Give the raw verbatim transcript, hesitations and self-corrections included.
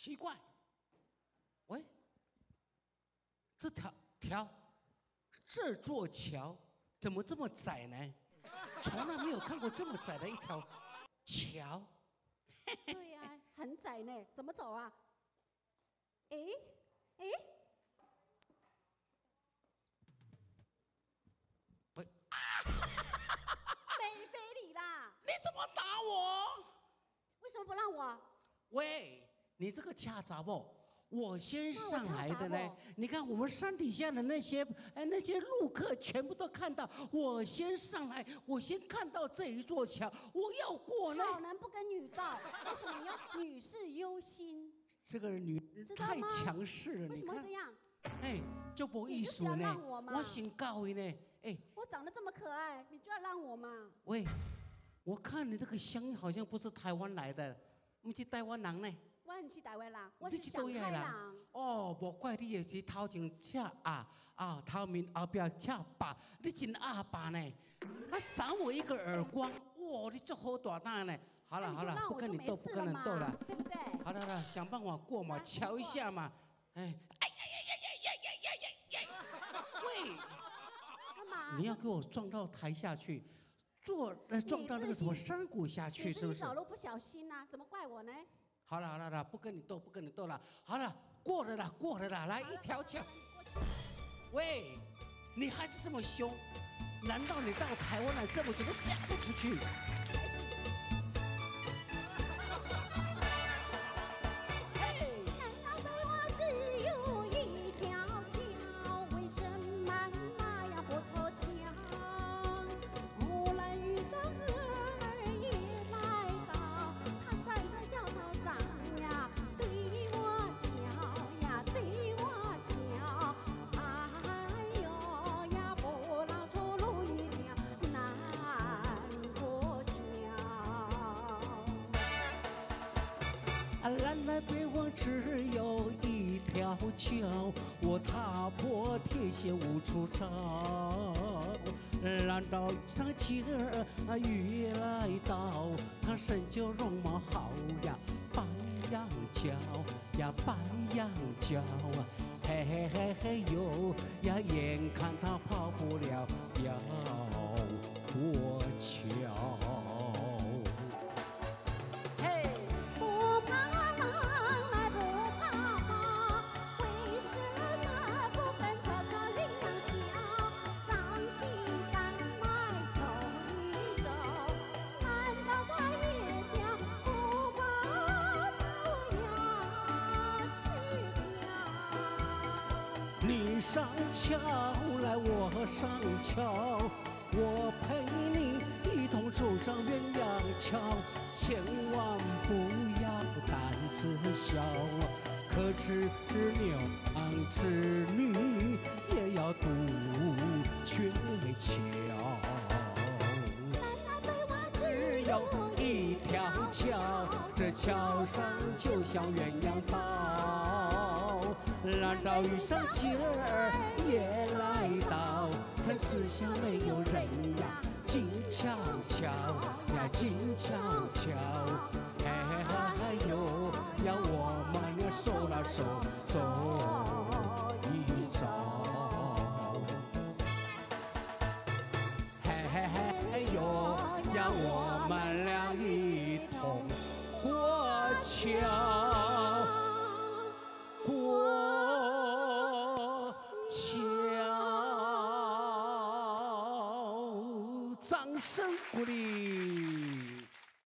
奇怪，喂，这条条这座桥怎么这么窄呢？从来没有看过这么窄的一条桥。 对呀、啊，很窄呢，怎么走啊？哎哎， 喂， 非非礼啦！ 你怎么打我？ 为什么不让我？ 喂，你这个恰杂不？我先上来的那呢。你看我们山底下的那些哎那些路客全部都看到，我先上来，我先看到这一座桥，我要过呢。 好男不跟女道，为什么你要女士优先？ 这个女人太强势了， 为什么会这样？ 哎，就不艺术呢。 我, 我警告你呢，哎， 我长得这么可爱，你就要让我嘛？ 喂，我看你这个乡好像不是台湾来的，不是台湾人呢。 我很是台湾人，我是上海人。 哦，无怪你也是头前赤啊啊，头面后边赤白，你真阿爸呢！他赏我一个耳光，哇，你这好大胆呢！好了好了，不跟你斗，不跟你斗了， 对不对？ 好了好了，想办法过嘛，瞧一下嘛，哎，哎呀呀呀呀呀呀呀呀！喂， 干嘛？ 你要给我撞到台下去，坐呃撞到那个什么山谷下去，是不是？ 你走路不小心呐，怎么怪我呢？ 好了好了啦，不跟你斗，不跟你斗了。好了，过了啦，过了啦，来一条桥。喂，你还是这么凶？难道你到台湾来这么久都嫁不出去？南来北往只有一条桥，我踏破铁鞋无处找。难道上妻儿雨来到，他身就容貌好呀，白羊角呀，白羊角啊，嘿嘿嘿嘿哟呀，眼看他跑不了要过桥。你上桥来，我上桥，我陪你一同走上鸳鸯桥，千万不要胆子小，可知牛郎织女也要渡鹊桥。只有一条桥，这桥上就像鸳鸯道。难道遇上妻儿也来到？咱四下没有人呀，静悄悄呀，静悄悄。哎嗨哟，要我们呀手拉手走一遭。嘿嘿嘿哟，要我们俩一同过桥。过桥，掌声鼓励。